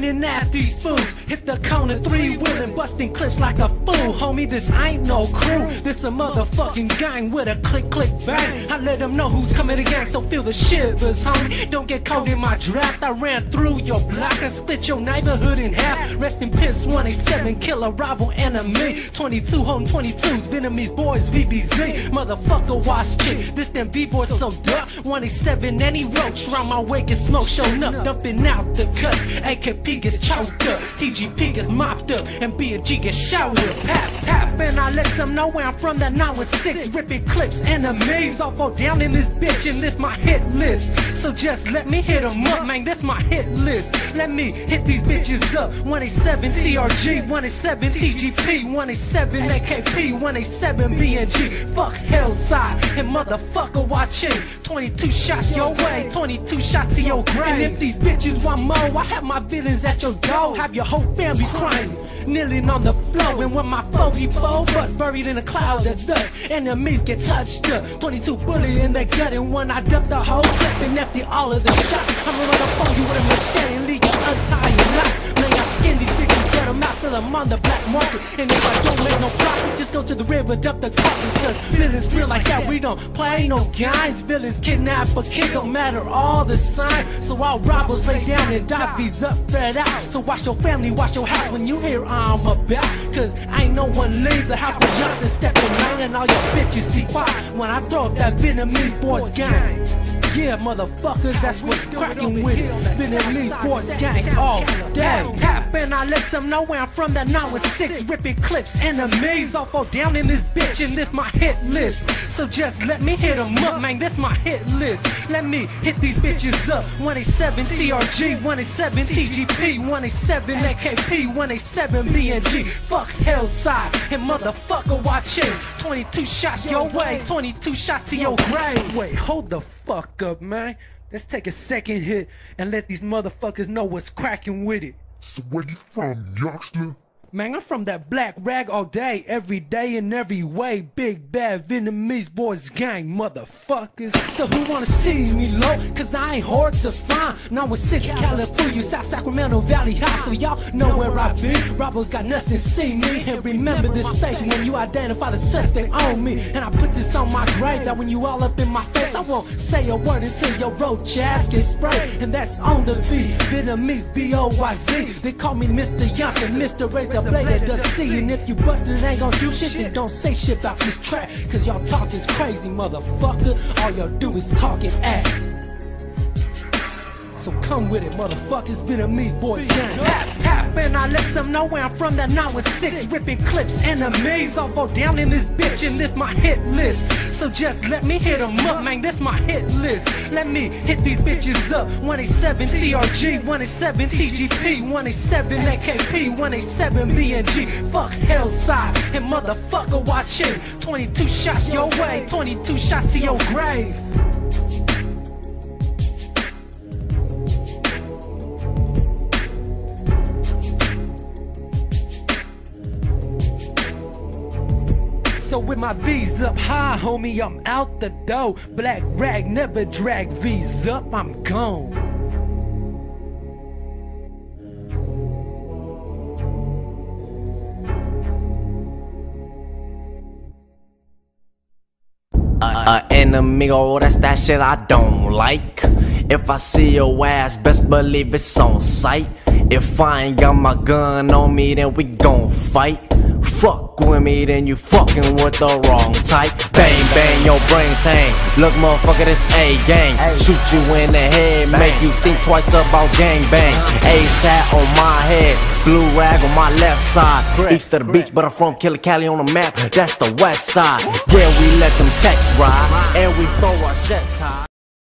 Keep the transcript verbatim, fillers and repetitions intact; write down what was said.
running at these fools. Hit the corner three wheeling, busting clips like a fool. Homie, this ain't no crew, this a motherfucking gang with a click click bang. I let them know who's coming to gang, so feel the shivers, homie. Don't get caught in my draft. I ran through your block and split your neighborhood in half. Rest in piss, one eighty-seven, kill a rival enemy. twenty-two holding twenty-twos, Vietnamese boys, V B Z. Motherfucker, watch chick, this them B-boys so duck. one eighty-seven, any roach round my way get smoke showing up, dumping out the cuts. A K P gets choked up, T G P gets mopped up, and B and G gets showered up. Pap, pap, and I let them know where I'm from. That nine with six, ripping clips, enemies all fall down in this bitch, and this my hit list. So just let me hit them up, man, this my hit list. Let me hit these bitches up. one eighty-seven T R G, one eighty-seven T G P, one eighty-seven A K P, one eighty-seven B and G. Fuck Hillside, and motherfucker watching. twenty-two shots your way, twenty-two shots to your grave. And if these bitches want more, I have my villains at your door. Have your whole family crying, kneeling on the floor. And when my forty-four bus buried in a cloud of dust, enemies get touched up. twenty-two bullet in their gut, and when I dump the whole clip and empty all of the shots, I'm gonna run up on you with a machete and leave you untie your knots. Man, I skin these bitches, get them out, sell them on the black market. And if I don't make no profit, just go to the river, dump the coffins. Cause villains feel like that, we don't play no games. Villains kidnap a kid, don't matter all the signs. So all robbers lay down and die, these up, fed out. So watch your family, watch your house when you hear I'm about. Cause ain't no one leave the house with youngsters stepping around, and all your bitches see why when I throw up that Vietnamese boys gang. Yeah, motherfuckers, that's what's cracking with it. Vietnamese boys gang all day. Tap and I let them know where I'm from. That nine with six, ripping clips, enemies all fall down in this bitch, and this my hit list. So just let me hit them up, man, this my hit list. Let me hit these bitches up. one eighty-seven T R G, one eighty-seven T G P, one eighty-seven A K P, one eighty-seven B and G. Fuck Hillside, and motherfucker watch it. twenty-two shots your way, twenty-two shots to your grave. Wait, hold the fuck up, man. Let's take a second hit and let these motherfuckers know what's cracking with it. So where you from, youngster? Man, I'm from that black rag all day, every day in every way. Big bad Vietnamese boys gang, motherfuckers. So who wanna see me low? Cause I ain't hard to find. nine with six California, South Sacramento Valley High. So y'all know where I be. Robbers got nothing to see me. And remember this face when you identify the suspect on me. And I put this on my grave, that when you all up in my face, I won't say a word until your roach ass gets sprayed. And that's on the V, Vietnamese B O Y Z. They call me Mister Youngster, Mister Raise the blade that does see. And if you busted ain't gon' do shit, then don't say shit about this track. Cause y'all talk is crazy, motherfucker. All y'all do is talk and act. So come with it, motherfuckers, Vietnamese boys gang. Tap, tap, and I let them know where I'm from. That nine with six, ripping clips, enemies all fall down in this bitch, and this my hit list. So just let me hit them up, man, this my hit list. Let me hit these bitches up. one eighty-seven T R G, one eighty-seven T G P, one eighty-seven A K P, one eighty-seven B and G. Fuck Hillside, and motherfucker watch it. twenty-two shots your way, twenty-two shots to your grave. So with my V's up high, homie, I'm out the door. Black rag never drag V's up, I'm gone. Uh, uh, enemy, oh, that's that shit I don't like. If I see your ass, best believe it's on sight. If I ain't got my gun on me, then we gon' fight. Fuck with me, then you fucking with the wrong type. Bang, bang, your brains hang. Look, motherfucker, this A-gang. Shoot you in the head, make you think twice about gang bang. Ace hat on my head, blue rag on my left side. East of the beach, but I'm from Killer Cali on the map. That's the west side. Yeah, we let them texts ride, and we throw our sets high.